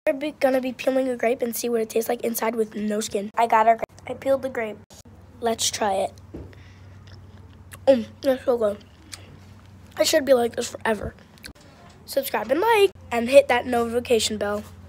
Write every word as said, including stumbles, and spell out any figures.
We're gonna be peeling a grape and see what it tastes like inside with no skin. I got our grape. I peeled the grape. Let's try it. Mm, that's so good. It should be like this forever. Subscribe and like, and hit that notification bell.